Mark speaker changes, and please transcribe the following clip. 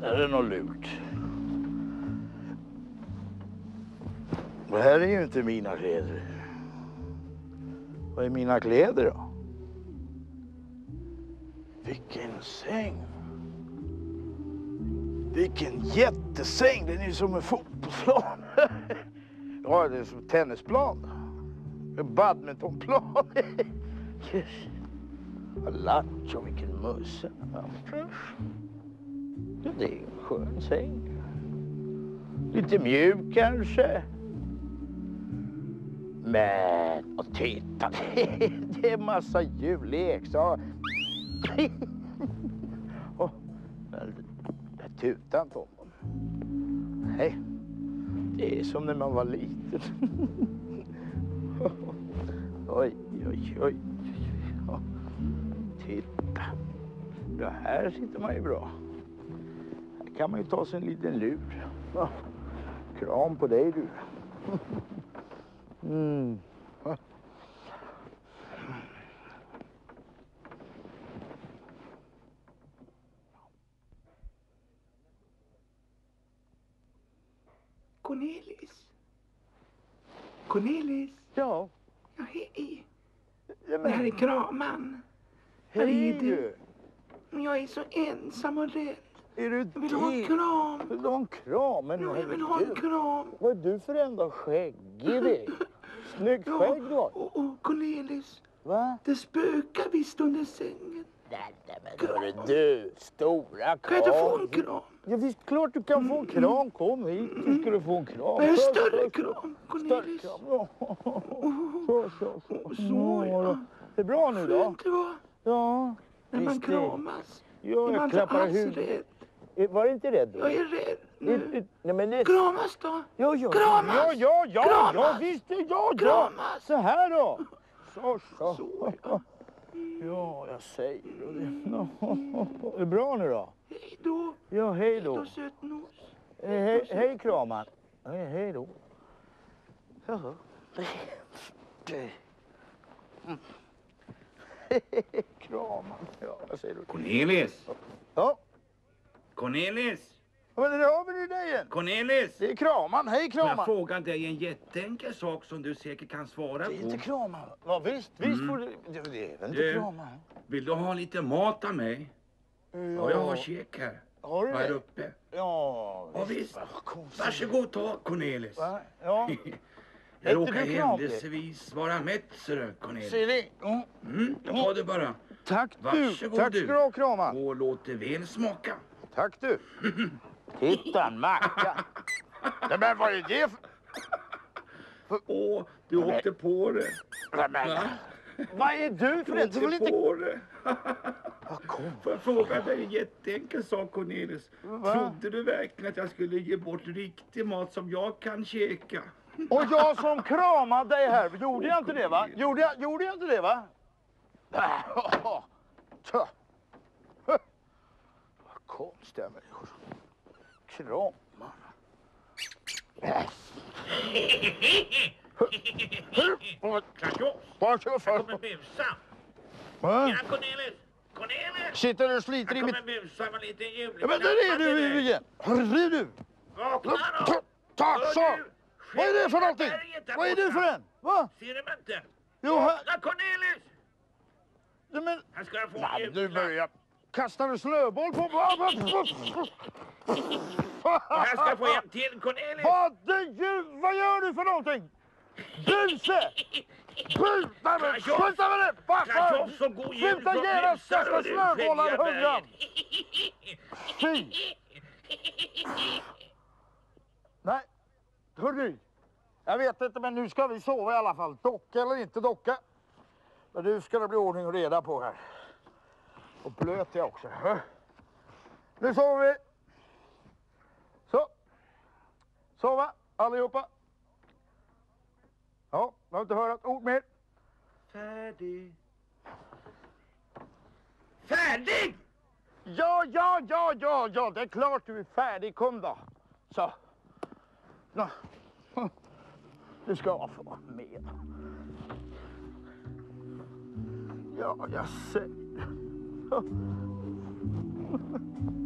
Speaker 1: Här är något lurt. Det här är ju inte mina kläder. Vad är mina kläder då? Vilken säng. Vilken jättesäng. Den är ju som en fotbollsplan. Ja, det är som en tennisplan. En badmintonplan. Lattjo, vilken musse. Det är en skön säng. Lite mjuk kanske. Men, och titta, det är massa djurleksaker. Och jag tutar inte om dem. Nej, det är som när man var liten. Oj, oj, oj. Titta, det här sitter man ju bra. Här kan man ju ta sig en liten lur. Kram på dig du. Mm.
Speaker 2: Cornelis. Cornelis.
Speaker 1: Ja.
Speaker 2: Ja, hej.
Speaker 1: Ja,
Speaker 2: Det här är Kraman.
Speaker 1: hej du.
Speaker 2: Men jag är så ensam och rädd.
Speaker 1: Är du
Speaker 2: Jag vill ha en kram.
Speaker 1: Vill du ha en kram? Men
Speaker 2: Ja, jag vill ha en kram.
Speaker 1: vad är du för enda skäggig dig? Snyggt skägg du har.
Speaker 2: Och Cornelis.
Speaker 1: Va?
Speaker 2: Det spökar visst under sängen.
Speaker 1: Nej, men hörru du, stora
Speaker 2: Kan jag inte få
Speaker 1: karl.
Speaker 2: en kram?
Speaker 1: Ja, visst klart du kan få en kram. Kom hit, du skulle få en kram.
Speaker 2: En större kram, Cornelis.
Speaker 1: Större kram, ja. Så.
Speaker 2: Så, ja.
Speaker 1: Det är bra nu då?
Speaker 2: Skönt det var
Speaker 1: Ja.
Speaker 2: när man
Speaker 1: visst är-
Speaker 2: kramas.
Speaker 1: Ja,
Speaker 2: Är man
Speaker 1: jag
Speaker 2: inte
Speaker 1: klappar
Speaker 2: alls
Speaker 1: huvudet.
Speaker 2: rädd?
Speaker 1: Var du inte rädd då?
Speaker 2: Jag är rädd nu.
Speaker 1: Nej, men det...
Speaker 2: Kramas då.
Speaker 1: Ja,
Speaker 2: Kramas!
Speaker 1: ja,
Speaker 2: Kramas!
Speaker 1: visst, ja.
Speaker 2: Kramas!
Speaker 1: Så här då. Så.
Speaker 2: Så, ja.
Speaker 1: Ja, jag säger det. Är det bra nu då?
Speaker 2: Hej då.
Speaker 1: Ja, hej då.
Speaker 2: Då sötnos.
Speaker 1: Hej, Kraman. Hej då. Jaha. Kraman. Ja, vad säger du?
Speaker 3: Cornelis!
Speaker 1: Ja,
Speaker 3: Cornelis!
Speaker 1: men där har vi dig igen.
Speaker 3: Cornelis!
Speaker 1: Det är Kraman. Hej,
Speaker 3: Får jag
Speaker 1: Kraman.
Speaker 3: fråga dig en jätteenkel sak som du säkert kan svara
Speaker 1: Det är inte
Speaker 3: på?
Speaker 1: Kraman. Ja, visst får du. Det är väl inte
Speaker 3: Du-
Speaker 1: Kraman.
Speaker 3: Vill du ha lite mat av mig? Ja, jag har käk här.
Speaker 1: Har du
Speaker 3: Här
Speaker 1: det?
Speaker 3: uppe.
Speaker 1: Ja,
Speaker 3: Ja, visst.
Speaker 1: Vad konstigt.
Speaker 3: Varsågod ta, Cornelis.
Speaker 1: Va? Ja,
Speaker 3: Jag
Speaker 1: Äter
Speaker 3: råkar
Speaker 1: du kram,
Speaker 3: händelsevis vara mätt, ser du, Cornelis.
Speaker 1: ser det. Ja.
Speaker 3: Ta det bara.
Speaker 1: Tack du.
Speaker 3: Varsågod
Speaker 1: Tack
Speaker 3: du.
Speaker 1: ska du ha, Kraman.
Speaker 3: Och låt det väl smaka.
Speaker 1: Tack du. Titta, en macka. Nej, men vad är det för...
Speaker 3: Åh, du åkte på det.
Speaker 1: Nej, men,
Speaker 3: Va?
Speaker 1: vad är du för
Speaker 3: Du
Speaker 1: en? Du vill
Speaker 3: åkte
Speaker 1: inte...
Speaker 3: på det.
Speaker 1: Vad kom?
Speaker 3: Får jag fråga dig en jätteenkel sak, Cornelis?
Speaker 1: Va?
Speaker 3: Trodde du verkligen att jag skulle ge bort riktig mat som jag kan käka?
Speaker 1: Och jag som kramade dig här, gjorde jag inte det va? Gjorde jag inte det va? Tja. Vad konstiga människor. Kramar. Vad
Speaker 3: Jag kommer busa.
Speaker 1: Va?
Speaker 3: Ja, Cornelis! Cornelis!
Speaker 1: Sitter du och sliter
Speaker 3: Jag
Speaker 1: i
Speaker 3: kommer
Speaker 1: mitt...
Speaker 3: busa med lite jul.
Speaker 1: Ja, men där är du igen. Hörru du.
Speaker 3: Vakna då!
Speaker 1: Så. Vad är det för någonting? Vad är du för en? Va?
Speaker 3: Ser du mig inte?
Speaker 1: Jo, här...
Speaker 3: Vakna, Cornelis!
Speaker 1: Ja, men...
Speaker 3: Här ska jag få
Speaker 1: Nej,
Speaker 3: en
Speaker 1: du
Speaker 3: julklapp.
Speaker 1: börjar... Kastar du snöboll på...
Speaker 3: Och här ska jag få en till, Cornelis!
Speaker 1: Vad gör du för någonting? Buse! Sluta med det!
Speaker 3: Kraschoff som god jul
Speaker 1: Sluta
Speaker 3: från
Speaker 1: genast
Speaker 3: Nysar
Speaker 1: kasta
Speaker 3: och du
Speaker 1: snöbollar i
Speaker 3: fria
Speaker 1: hundan!
Speaker 3: bergen.
Speaker 1: Fy! Nej, hörru. Jag vet inte, men nu ska vi sova i alla fall. Docka eller inte docka. Men nu ska det bli ordning och reda på här. Och blöt jag också. Nu sover vi. Så. Sova allihopa. Ja, jag har inte hört ett ord mer.
Speaker 3: Färdig. Färdig!
Speaker 1: Ja, det är klart du är färdig. Kom då. Så. Nå. Du ska få vara med. Ja, jag säger.